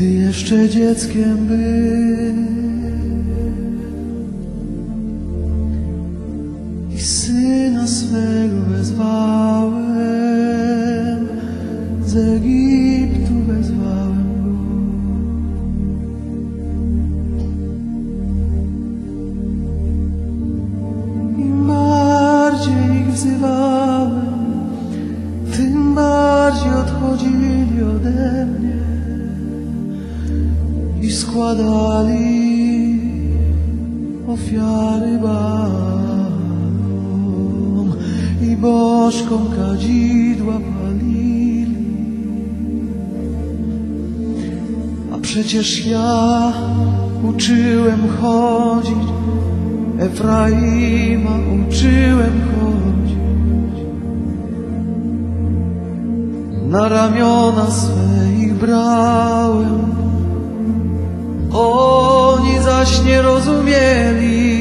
Gdy jeszcze dzieckiem był i syna swego wezwałem, z Egiptu wezwałem go. Im bardziej ich wzywałem, tym bardziej odchodzili ode mnie i składali ofiary Baalom i bożkom kadzidła palili. A przecież ja uczyłem chodzić, Efraima uczyłem chodzić, na ramiona swe ich brałem. Oni zaś nie rozumieli,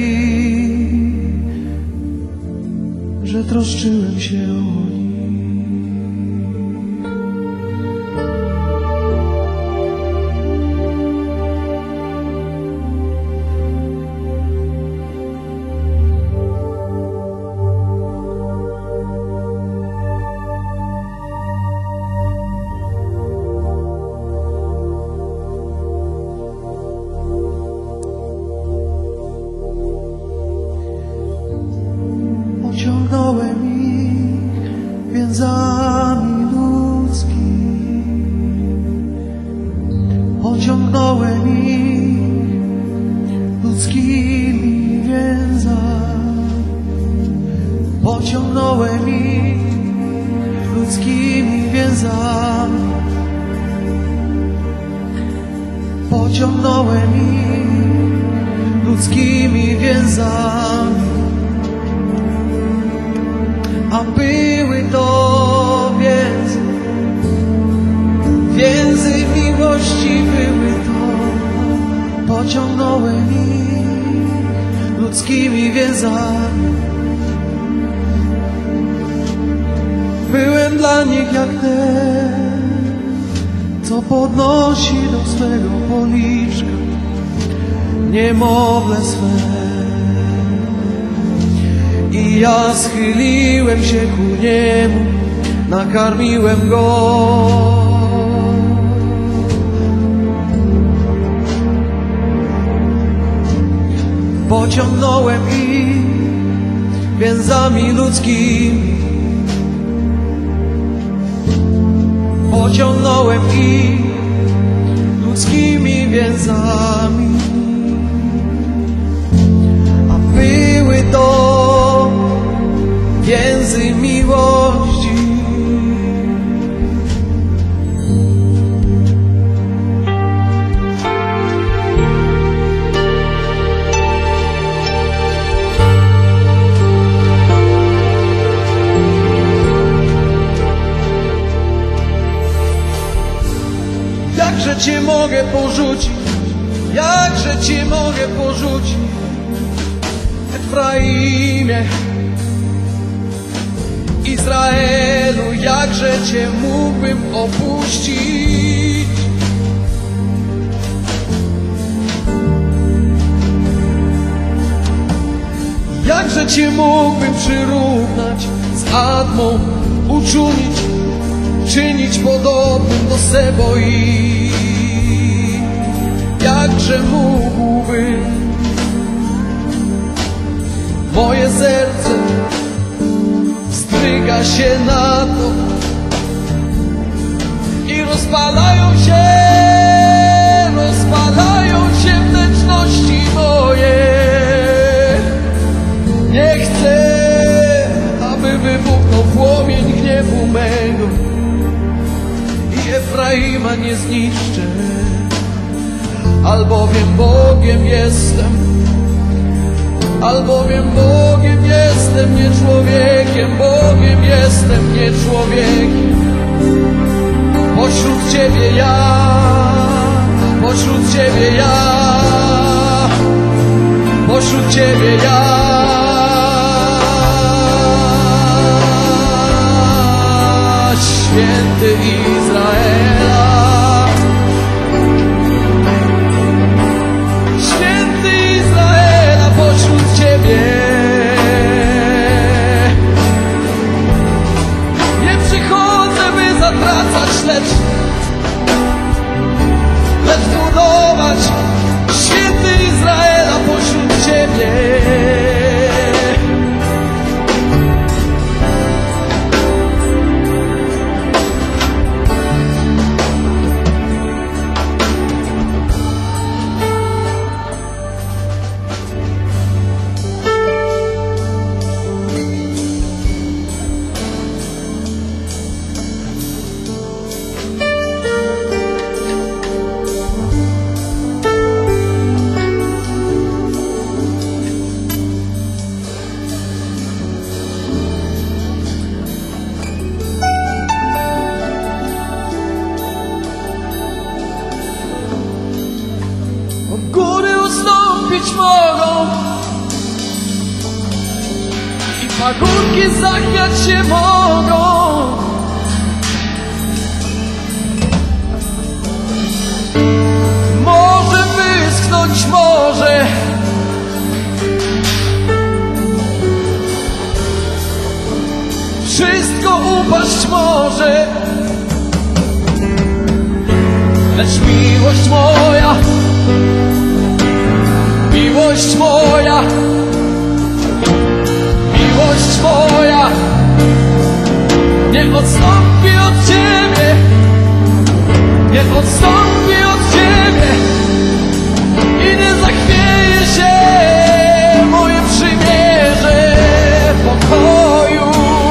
że troszczyłem się o nich. Pociągnąłem ich więzami ludzkimi, pociągnąłem ich ludzkimi więzami, pociągnąłem ich ludzkimi więzami, pociągnąłem ich ludzkimi więzami. A były to więzy miłości były to. Pociągnąłem ich ludzkimi więzami. Byłem dla nich jak ten, co podnosi do swego policzka niemowlę swe. I ja schyliłem się ku niemu, nakarmiłem go. Pociągnąłem ich więzami ludzkimi, pociągnąłem ich ludzkimi więzami. A były to więzy miłości. Jakże Cię mogę porzucić, jakże Cię mogę porzucić, Efraimie, Izraelu, jakże Cię mógłbym opuścić. Jakże Cię mógłbym przyrównać z Admą, uczulić, czynić podobnym do Seboi. Jakże mógłbym, moje serce stryga się na to i rozpalają się wnętrzności moje. Nie chcę, aby wybuchnął płomień gniewu mego i Efraima nie zniszczę, albowiem Bogiem jestem, albowiem Bogiem jestem, nie człowiekiem, Bogiem jestem, nie człowiekiem. Pośród Ciebie ja, pośród Ciebie ja, pośród Ciebie ja. Święty Izraela, zastąpić mogą i pagórki zachwiać się mogą. Może wyschnąć może, wszystko upaść może, lecz miłość moja, miłość moja, miłość moja nie odstąpi od Ciebie, nie odstąpi od Ciebie i nie zachwieje się moje przymierze pokoju.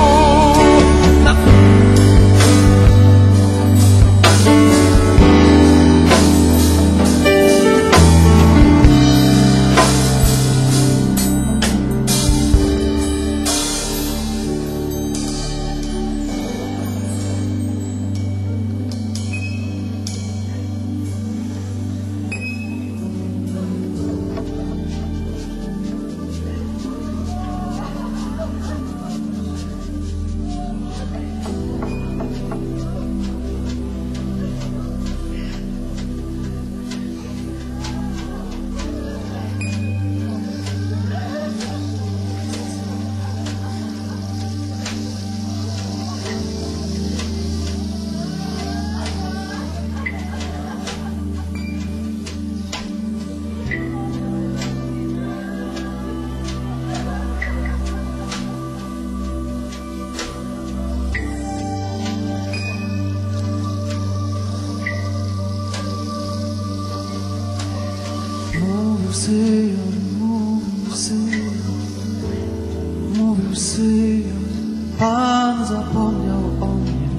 Mówił Syjon, Pan zapomniał o mnie.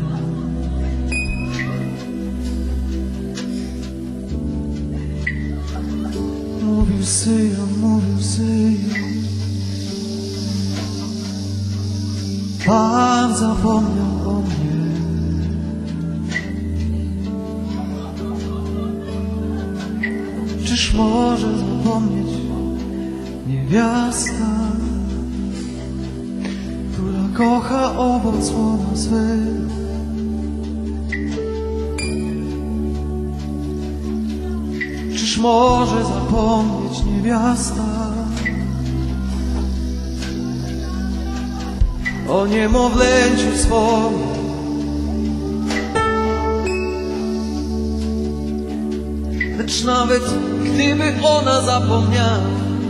Mówił Syjon, Pan zapomniał o mnie. Czyż może zapomnieć niewiasta, która kocha owoc łona swego? Czyż może zapomnieć niewiasta o niemowlęciu swoim? Lecz nawet gdyby ona zapomniała,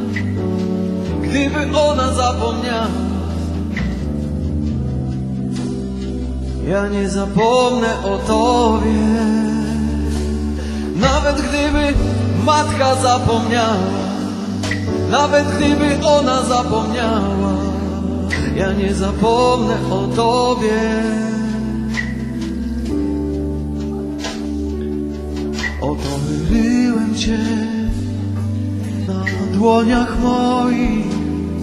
ja nie zapomnę o Tobie. Nawet gdyby matka zapomniała, nawet gdyby ona zapomniała, ja nie zapomnę o Tobie. Oto wyryłem Cię na dłoniach moich,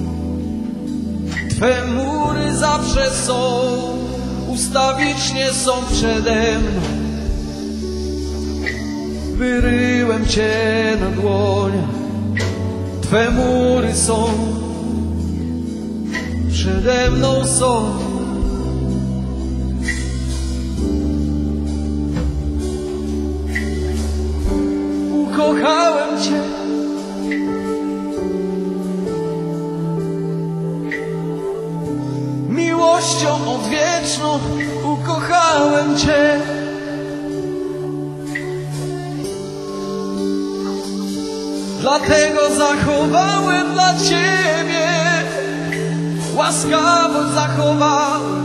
Twe mury zawsze są, ustawicznie są przede mną. Wyryłem Cię na dłoniach, Twe mury są, przede mną są. Ukochałem Cię, miłością odwieczną, ukochałem Cię. Dlatego zachowałem dla Ciebie łaskawość, zachowałem